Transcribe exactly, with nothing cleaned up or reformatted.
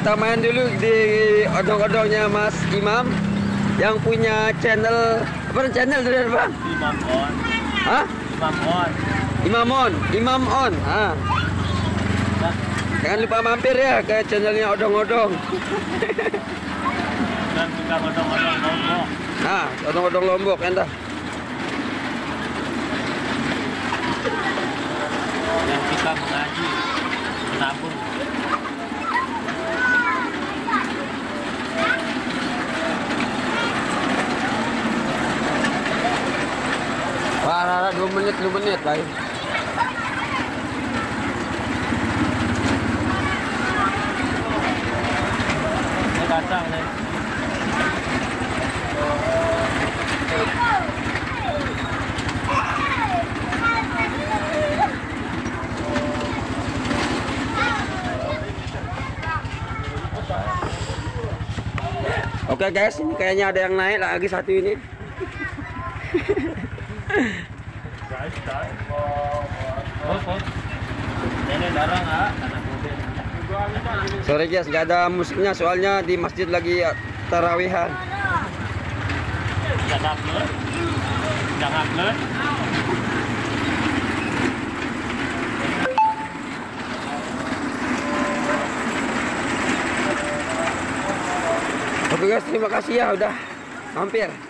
kita main dulu di odong-odongnya Mas Imam yang punya channel apa channel dulu Bang? Imam On. Hah? Imam On. Imam On, Imam On. Ah. Nah, Jangan lupa mampir ya ke channelnya odong-odong. dan juga odong-odong Lombok. Nah, odong-odong Lombok entah. Yang kita mengaji, menabung. Wah, rara dua menit, dua menit lagi. Ini kacang nih. Oke guys, ini kayaknya ada yang naik lagi satu ini. Oh, oh. Ini darah nggak? Sorry guys, nggak ada musiknya soalnya di masjid lagi tarawihan. Jangan upload. Jangan upload. Oke guys, terima kasih ya udah mampir.